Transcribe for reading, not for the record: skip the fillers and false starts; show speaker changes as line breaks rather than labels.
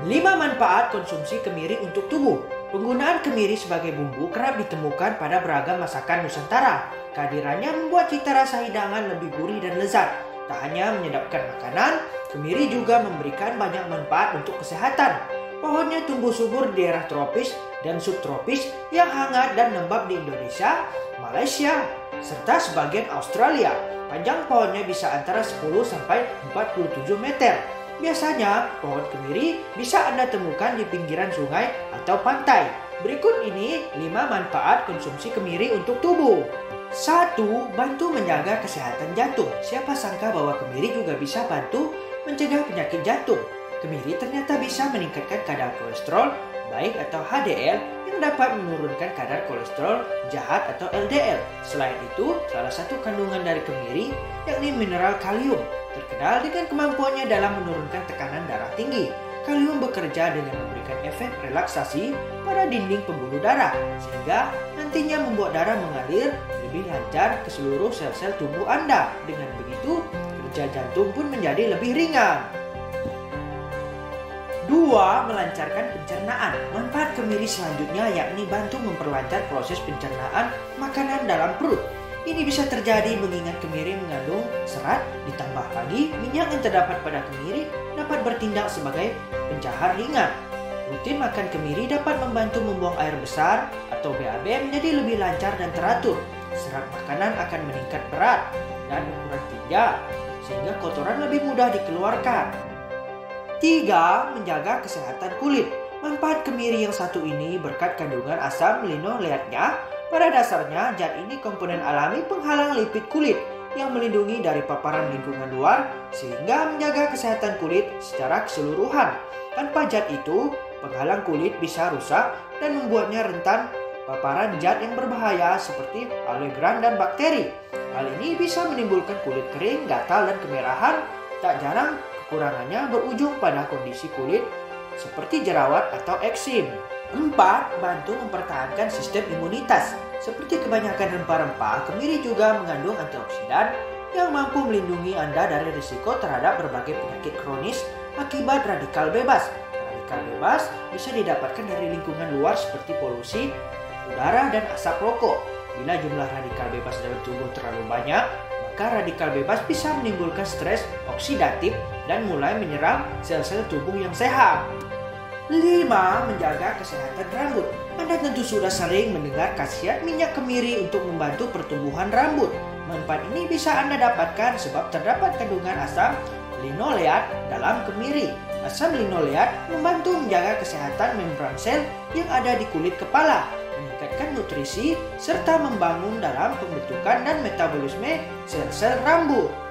5 manfaat konsumsi kemiri untuk tubuh. Penggunaan kemiri sebagai bumbu kerap ditemukan pada beragam masakan Nusantara. Kehadirannya membuat cita rasa hidangan lebih gurih dan lezat. Tak hanya menyedapkan makanan, kemiri juga memberikan banyak manfaat untuk kesehatan. Pohonnya tumbuh subur di daerah tropis dan subtropis yang hangat dan lembab di Indonesia, Malaysia, serta sebagian Australia. Panjang pohonnya bisa antara 10 sampai 47 meter. Biasanya, pohon kemiri bisa Anda temukan di pinggiran sungai atau pantai. Berikut ini 5 manfaat konsumsi kemiri untuk tubuh. 1. Bantu menjaga kesehatan jantung. Siapa sangka bahwa kemiri juga bisa bantu mencegah penyakit jantung. Kemiri ternyata bisa meningkatkan kadar kolesterol baik atau HDL yang dapat menurunkan kadar kolesterol jahat atau LDL. Selain itu, salah satu kandungan dari kemiri yakni mineral kalium terkenal dengan kemampuannya dalam menurunkan tekanan darah tinggi. Kalium bekerja dengan memberikan efek relaksasi pada dinding pembuluh darah, sehingga nantinya membuat darah mengalir lebih lancar ke seluruh sel-sel tubuh Anda. Dengan begitu, kerja jantung pun menjadi lebih ringan. 2. Melancarkan pencernaan. Manfaat kemiri selanjutnya yakni bantu memperlancar proses pencernaan makanan dalam perut. Ini bisa terjadi mengingat kemiri mengandung serat, ditambah lagi minyak yang terdapat pada kemiri dapat bertindak sebagai pencahar ringan. Rutin makan kemiri dapat membantu membuang air besar atau BAB menjadi lebih lancar dan teratur. Serat makanan akan meningkat berat dan ukuran tinja, sehingga kotoran lebih mudah dikeluarkan. 3. Menjaga kesehatan kulit. Manfaat kemiri yang satu ini berkat kandungan asam linoleatnya. Pada dasarnya, zat ini komponen alami penghalang lipid kulit yang melindungi dari paparan lingkungan luar sehingga menjaga kesehatan kulit secara keseluruhan. Tanpa zat itu, penghalang kulit bisa rusak dan membuatnya rentan paparan zat yang berbahaya seperti alergen dan bakteri. Hal ini bisa menimbulkan kulit kering, gatal, dan kemerahan. Tak jarang kekurangannya berujung pada kondisi kulit seperti jerawat atau eksim. 4. Bantu mempertahankan sistem imunitas. Seperti kebanyakan rempah-rempah, kemiri juga mengandung antioksidan yang mampu melindungi Anda dari risiko terhadap berbagai penyakit kronis akibat radikal bebas. Radikal bebas bisa didapatkan dari lingkungan luar seperti polusi udara dan asap rokok. Bila jumlah radikal bebas dalam tubuh terlalu banyak, maka radikal bebas bisa menimbulkan stres oksidatif dan mulai menyerang sel-sel tubuh yang sehat. 5. Menjaga kesehatan rambut. Anda tentu sudah sering mendengar khasiat minyak kemiri untuk membantu pertumbuhan rambut. Manfaat ini bisa Anda dapatkan sebab terdapat kandungan asam linoleat dalam kemiri. Asam linoleat membantu menjaga kesehatan membran sel yang ada di kulit kepala, meningkatkan nutrisi, serta membangun dalam pembentukan dan metabolisme sel-sel rambut.